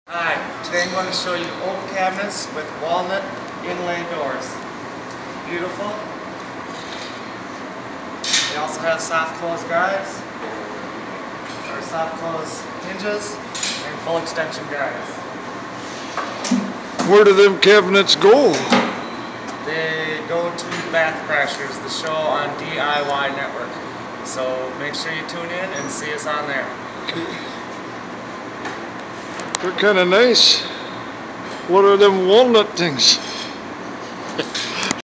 Hi, today I'm going to show you oak cabinets with walnut inlay doors. Beautiful. They also have soft close guides, or soft close hinges, and full extension guides. Where do them cabinets go? They go to Bath Crashers, the show on DIY Network. So make sure you tune in and see us on there. They're kind of nice. What are them walnut things?